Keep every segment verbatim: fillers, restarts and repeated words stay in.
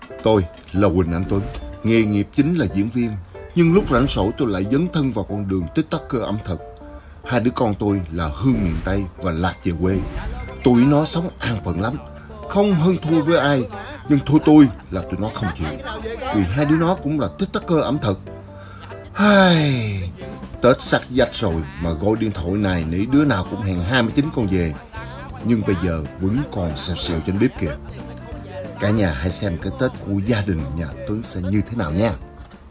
Tôi là Huỳnh Anh Tuấn, nghề nghiệp chính là diễn viên, nhưng lúc rảnh rỗi tôi lại dấn thân vào con đường TikToker ẩm thực. Hai đứa con tôi là Hương miền Tây và Lạc về quê. Tụi nó sống an phận lắm, không hơn thua với ai, nhưng thua tôi là tụi nó không chịu, vì hai đứa nó cũng là TikToker ẩm thực. Hai... Tết sắp dạch rồi mà gọi điện thoại này nỉ đứa nào cũng hẹn hai mươi chín con về, nhưng bây giờ vẫn còn xèo xèo trên bếp kìa. Cả nhà hãy xem cái Tết của gia đình nhà Tuấn sẽ như thế nào nha.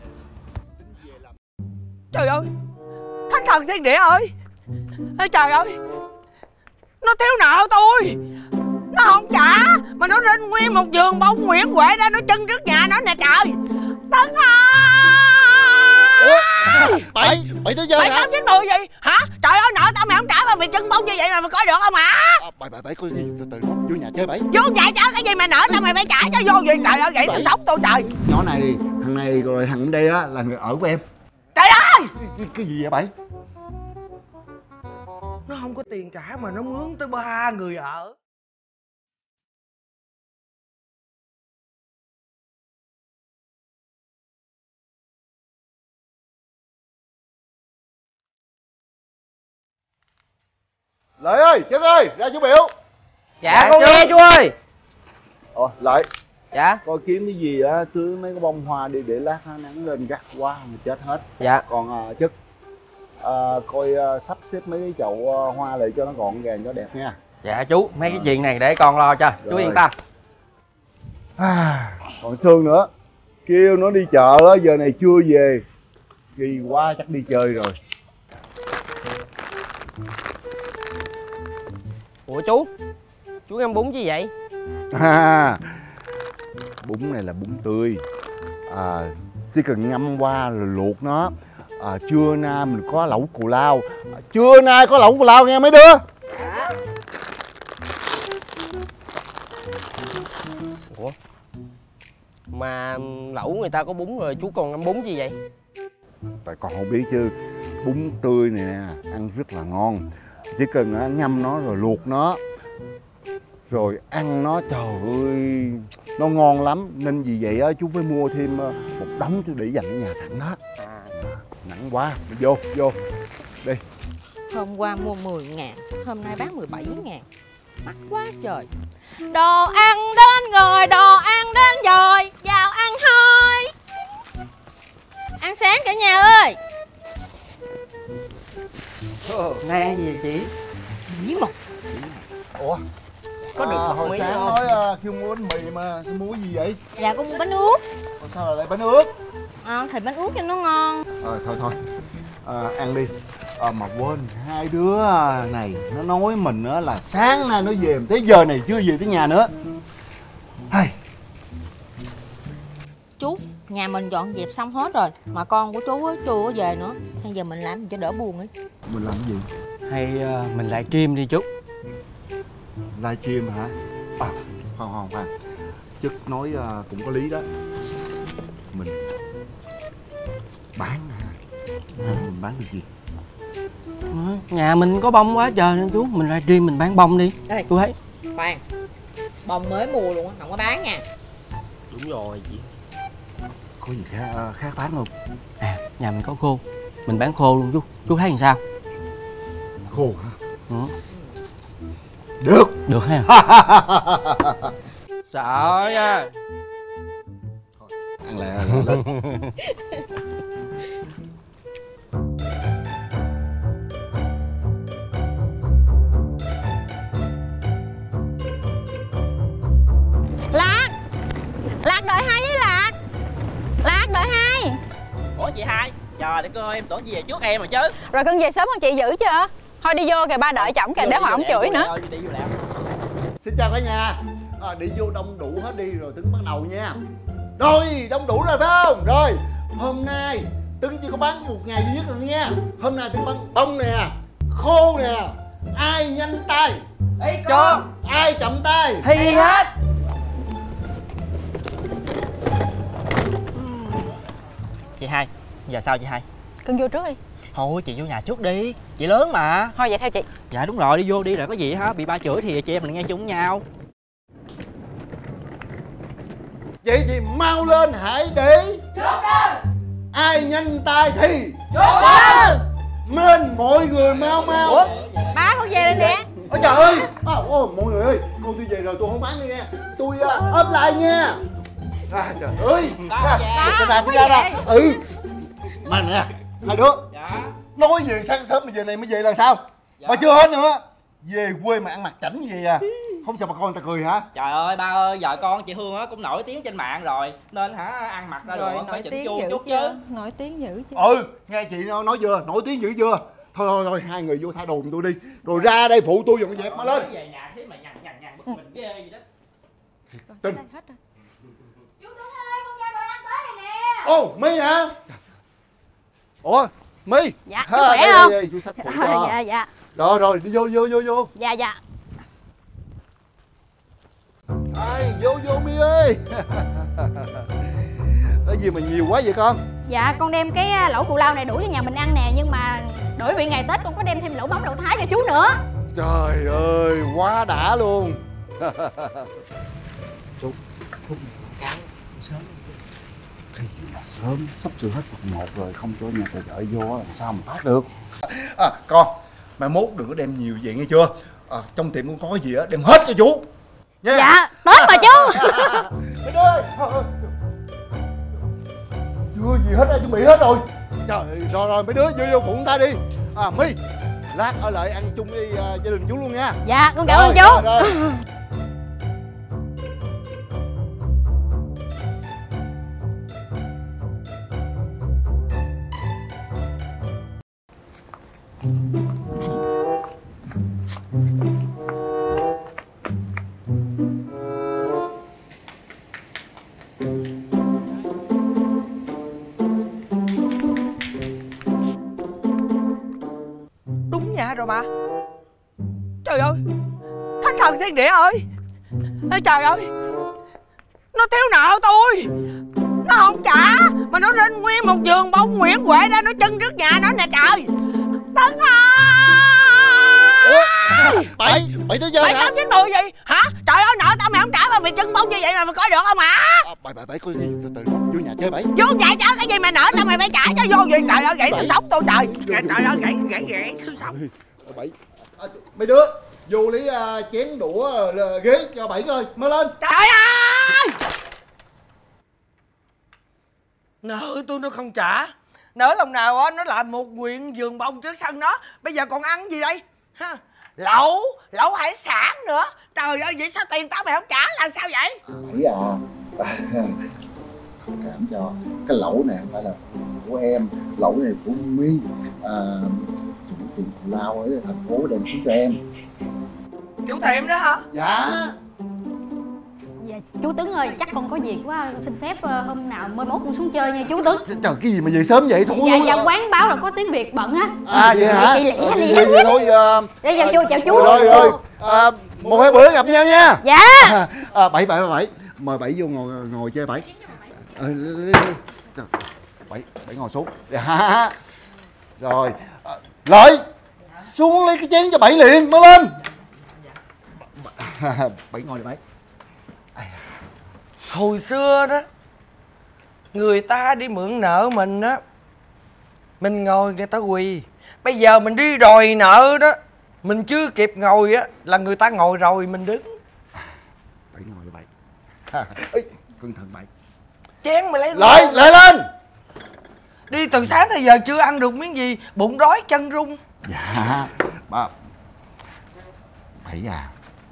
Trời ơi, thánh thần thiên địa ơi, trời ơi, nó thiếu nợ tôi, nó không trả mà nó lên nguyên một giường bông Nguyễn Huệ ra nó chân trước nhà nó nè trời. Tấn ơi, bảy bảy tới giờ bảy tám chín mười gì hả? Trời ơi, nợ tao mày không trả mà mày chân bông như vậy là mày coi được không hả? Bảy bảy bảy coi đi, từ từ nó vô nhà chơi bảy. Vô nhà cho cái gì mà nợ tao mày phải trả cho vô gì. Trời ơi, vậy nó sống tôi trời. Nhỏ này, thằng này rồi thằng bên đây á là người ở của em. Trời ơi, cái, cái gì vậy bảy? nó không có tiền trả mà nó mướn tới ba người ở. Lợi ơi, Trấn ơi, ra chú biểu. Dạ con nghe chú ơi. Ồ, Lợi. Dạ. Coi kiếm cái gì á, tưới mấy cái bông hoa đi để lát nắng lên gắt quá mà chết hết. Dạ. Còn uh, Chức, uh, coi uh, sắp xếp mấy cái chậu uh, hoa lại cho nó gọn gàng cho đẹp nha. Dạ chú, mấy cái chuyện này để con lo cho. Rồi. Chú yên tâm. À, còn Sương nữa, kêu nó đi chợ á, giờ này chưa về. Kỳ quá chắc đi chơi rồi. Ủa chú, chú ăn bún gì vậy? À, bún này là bún tươi, à, chỉ cần ngâm qua rồi luộc nó. À, trưa nay mình có lẩu cù lao, à, trưa nay có lẩu cù lao nghe mấy đứa. Ủa, mà lẩu người ta có bún rồi, chú còn ăn bún gì vậy? Tại con không biết chứ, bún tươi này nè ăn rất là ngon, chỉ cần ngâm nó rồi luộc nó rồi ăn nó, trời ơi nó ngon lắm, nên vì vậy á chú phải mua thêm một đống để dành ở nhà sẵn đó. Nặng quá, vô vô đi. Hôm qua mua mười ngàn, hôm nay bán mười bảy ngàn, mắc quá trời. Đồ ăn đến rồi, đồ ăn đến rồi, vào ăn thôi. Ăn sáng cả nhà ơi. Nay ăn gì chị? Bí mật. Ủa, có được à, hồi Mỹ sáng không? nói uh, kêu mua bánh mì mà mua gì vậy? Dạ con mua bánh ướt. Ủa, sao lại bánh ướt? À, thì bánh ướt cho nó ngon. À, thôi thôi, à, ăn đi. À, mà quên, hai đứa này nó nói mình á là sáng nay nó về, tới giờ này chưa về tới nhà nữa. Hay. Chú, nhà mình dọn dẹp xong hết rồi, mà con của chú á chưa có về nữa. Bây giờ mình làm gì cho đỡ buồn ấy. Mình làm cái gì? Hay uh, mình lại stream đi chú. Livestream hả? À, khoan khoan khoan, Chức nói uh, cũng có lý đó. Mình bán hả? Mình bán được gì? Nhà mình có bông quá trời nên chú, mình live stream mình bán bông đi. Đây. Chú thấy. Khoan, bông mới mua luôn á, không có bán nha. Đúng rồi chị. Có gì khác, uh, khác bán không? À, nhà mình có khô, mình bán khô luôn chú. Chú thấy làm sao? Khô hả? Ừ. Được. Được ha. Sợ nha. Ăn lẹ lẹ lên. Lạc, Lạc đợi hai với Lạc. Lạc đợi hai. Ủa chị hai, trời đất ơi, em tưởng gì về trước em mà chứ. Rồi cưng về sớm hơn chị dữ chưa? Thôi đi vô kìa, ba đợi chổng kìa, để họ không chửi nữa. Xin chào cả nhà. À, đi vô đông đủ hết đi rồi Tuấn bắt đầu nha. Rồi, đông đủ rồi phải không? Rồi, hôm nay Tuấn chỉ có bán một ngày duy nhất rồi nha. Hôm nay Tuấn bán bông nè, khô nè. Ai nhanh tay Ê con, ai chậm tay thi hết. Chị hai, giờ sao chị hai? Cưng vô trước đi. Thôi chị vô nhà trước đi, chị lớn mà. Thôi vậy theo chị. Dạ đúng rồi, đi vô đi, rồi có gì hả bị ba chửi thì chị em mình nghe chung nhau. Vậy thì mau lên hãy để ai nhanh tay thì nên mọi người mau mau. Ủa? Ba con về rồi nè. Ôi trời ơi, à, ô, mọi người ơi, con tôi về rồi, tôi không bán nữa nha. Tôi uh, ốp lại nha. À, trời ơi, cái nào cũng ra ra. Ừ. Mà nè, hai đứa. Dạ. Nói về sáng sớm mà giờ này mới về là sao? Dạ. Mà chưa hết nữa. Về quê mà ăn mặc chảnh như vậy à? Không sợ bà con người ta cười hả? Trời ơi ba ơi, vợ con chị Hương á cũng nổi tiếng trên mạng rồi, nên hả ăn mặc ra rồi phải chỉnh chu chút chứ. Nổi tiếng dữ chứ. Ừ, nghe chị nói, nói chưa, nổi tiếng dữ chưa? Thôi thôi thôi, hai người vô thay đồ giùm tôi đi. Rồi ra đây phụ tôi dọn dẹp mà lên. Về nhà thế mà nhằn nhằn nhằn bực mình ghê vậy đó. Tin. Chú Tuấn ơi, con giao đồ ăn tới rồi nè. Ô, My hả? Ủa, My. Dạ, chú khỏe đây, không? đây, đây, chú xách phụ cho. Dạ dạ. Rồi rồi, đi vô vô vô vô. Dạ dạ. Ai, vô vô My ơi. Cái gì mà nhiều quá vậy con? Dạ con đem cái lẩu cù lao này đuổi cho nhà mình ăn nè, nhưng mà đổi vị ngày Tết con có đem thêm lẩu mắm lẩu thái cho chú nữa. Trời ơi, quá đã luôn. Chú, chú sớm. Khi mà sớm, sắp sửa hết phần một rồi, không cho nhà tài trợ vô làm sao mà phát được. À, con, mai mốt đừng có đem nhiều vậy nghe chưa? À, trong tiệm con có gì á, đem hết cho chú. Nha. Dạ, Tết mà chú. Mấy đứa ơi. Chưa gì hết á, chuẩn bị hết rồi. Trời, rồi rồi mấy đứa vô vô phụ ta đi. À, My, lát ở lại ăn chung với uh, gia đình chú luôn nha. Dạ, con cảm ơn chú. Rồi, rồi. Đúng nhà rồi mà. Trời ơi, thánh thần thiên địa ơi. Ê, trời ơi, nó thiếu nợ tôi, nó không trả mà nó lên nguyên một vườn bông Nguyễn Huệ ra nó chân trước nhà nó nè trời. Tấn ơi, Bảy, bảy tới giờ mày hả? tám chín mười gì hả? Trời ơi, nợ tao mày không trả mà mày chân bông như vậy mà mày coi được không hả? À, bảy, bảy, bảy, coi gì, từ từ, vô nhà chơi bảy. Vô nhà cho cái gì mà nợ tao mày phải trả cho vô gì. Trời ơi, gãy xương sống tôi trời. Trời ơi, gãy gãy gãy xương sống. Bảy, à, mấy đứa vô lấy uh, chén đũa uh, ghế cho bảy coi, mới lên. Trời ơi, nợ tôi nó không trả. Nỡ lòng nào á nó làm một quyện vườn bông trước sân nó. Bây giờ còn ăn gì đây ha? Lẩu, lẩu hải sản nữa. Trời ơi, vậy sao tiền tao mày không trả là sao vậy? Bảy à, à thông cảm cho cái lẩu này không phải là của em, lẩu này của My. À, chủ tiệm Cù Lao ở thành phố đem xuống cho em. Chủ tiệm đó hả? Dạ. Dạ, chú Tuấn ơi, chắc con có việc quá, xin phép uh, hôm nào mai mốt con xuống chơi nha chú Tuấn. Trời, cái gì mà về sớm vậy? Thôi, dạ dạ quán báo là có tiếng Việt bận á. À vậy hả? Chị lẻ đi. Vậy, vậy thôi. Uh... Dạ chào chú, chào chú. Rồi rồi, à, một hai bữa gặp nhau nha. Dạ. À, à, bảy bảy bảy, mời bảy vô ngồi ngồi chơi bảy. À, bảy bảy ngồi xuống. Dạ. Rồi, à, Lợi, xuống lấy cái chén cho bảy liền, mau lên. Bảy ngồi đi bảy. Hồi xưa đó, người ta đi mượn nợ mình á, mình ngồi người ta quỳ. Bây giờ mình đi đòi nợ đó, mình chưa kịp ngồi á là người ta ngồi rồi mình đứng. Bảy ngồi đi bảy. Ê, cẩn thận bảy. Chén mày lấy Lợi, lại lên. Đi từ sáng tới giờ chưa ăn được miếng gì, bụng đói chân rung. Dạ, ba. Bảy à,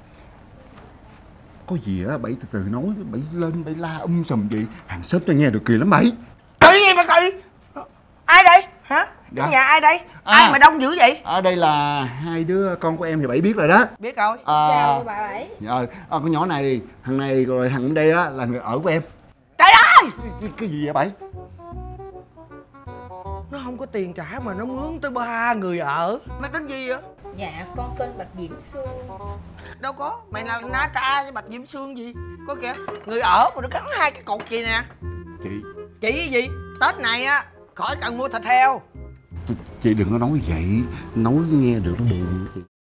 có gì á bảy từ từ nói, bảy lên bảy la um sùm vậy hàng xóm cho nghe được kỳ lắm bảy. Kỳ gì mà kỳ? Ai đây hả? Dạ. Nhà ai đây? À, ai mà đông dữ vậy? ở đây là hai đứa con của em thì bảy biết rồi đó. Biết rồi. À, Chào bà Bảy. dạ, à, con nhỏ này thằng này rồi thằng đây á là người ở của em. Trời ơi, Cái, cái gì vậy bảy? nó không có tiền trả mà nó mướn tới ba người ở. Mày tên gì vậy? Dạ con tên Bạch Diễm Sương. Đâu có, mày là ná tra với Bạch Diễm Sương gì? Có kìa, người ở mà nó gắn hai cái cột gì nè. Chị, Chị cái gì? Tết này á, khỏi cần mua thịt heo. chị, chị đừng có nói vậy, nói nghe được nó buồn chị.